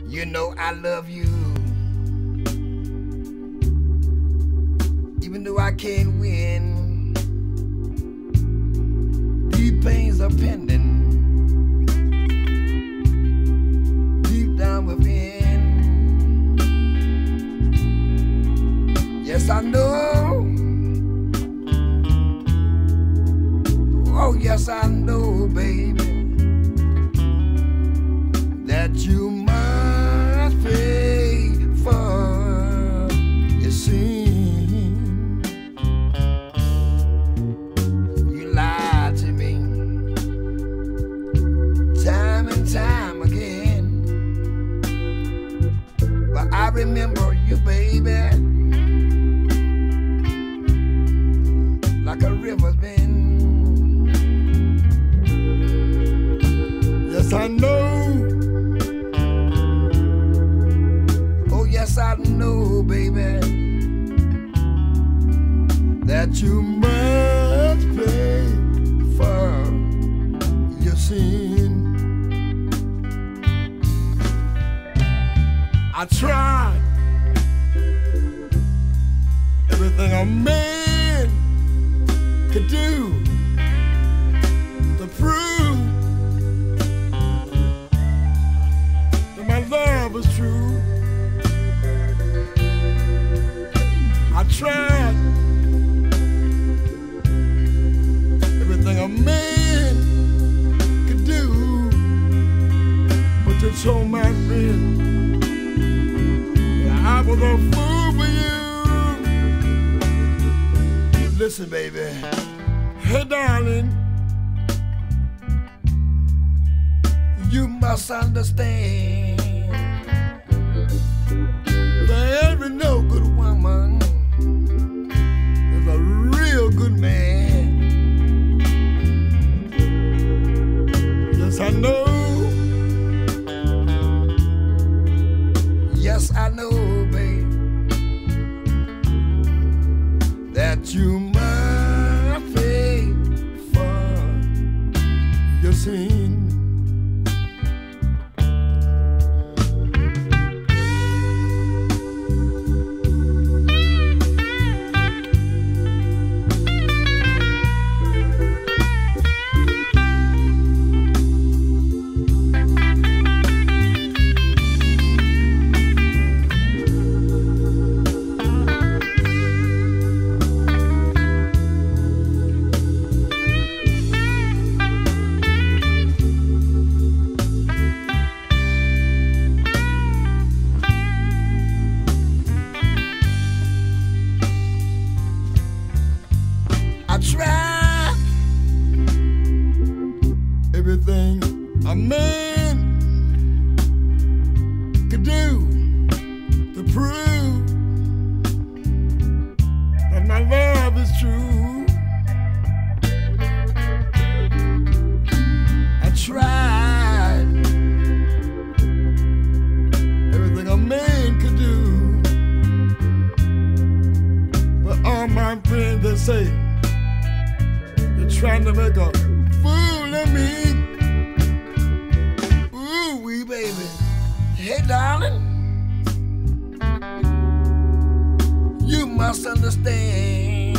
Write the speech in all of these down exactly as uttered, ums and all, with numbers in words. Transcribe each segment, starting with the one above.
You know I love you, even though I can't win. Deep pains are pending deep down within. Yes, I know. Oh, yes, I know, baby, that you must pay for your sin. You lied to me time and time again, but I remember you, baby, like a river's been. Yes, I know. Oh, yes, I know, baby, that you must pay for your sin. I tried everything a man could do to prove that my love was true. I tried everything a man could do, but you told my friend that I was a fool for you. Listen, baby. Hey, darling, you must understand, there ain't no good woman, there's a real good man. Yes, I know. Yes, I know, babe, that you must pay for your sin. I tried everything a man could do to prove that my love is true. I tried everything a man could do, but all my friends, they say you're trying to make a fool of me. Ooh, wee baby. Hey, darling, you must understand,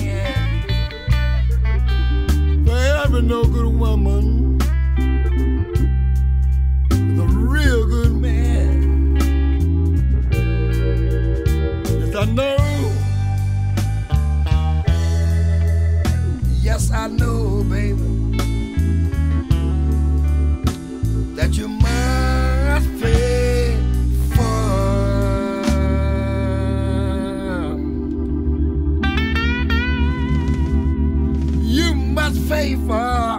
there ain't no good woman, there's a real good man. Yes, I know. Yes, I know, baby, that you must pay for. You must pay for.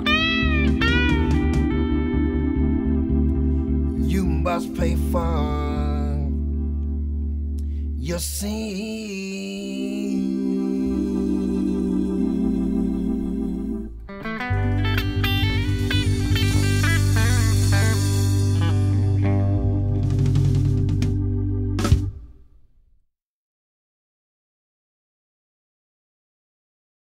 You must pay for your sin.